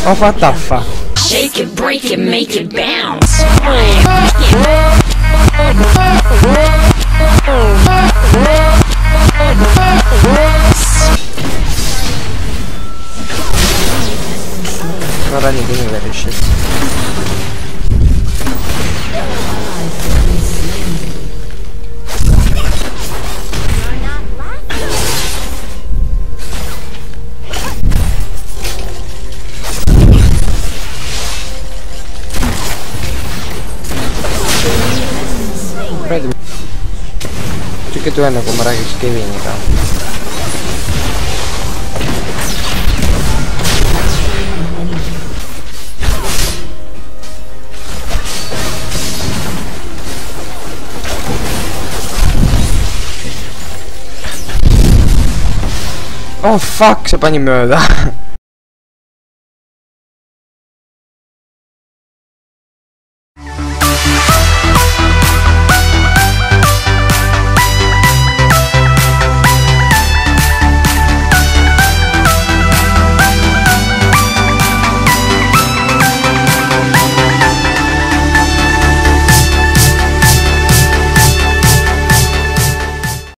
Oh, what the fuck? Shake it, break it, make it bounce. Ora ninguém vai mexer. Perché tu hanno comprato che schivini qua? Oh fuck, se pani mööda.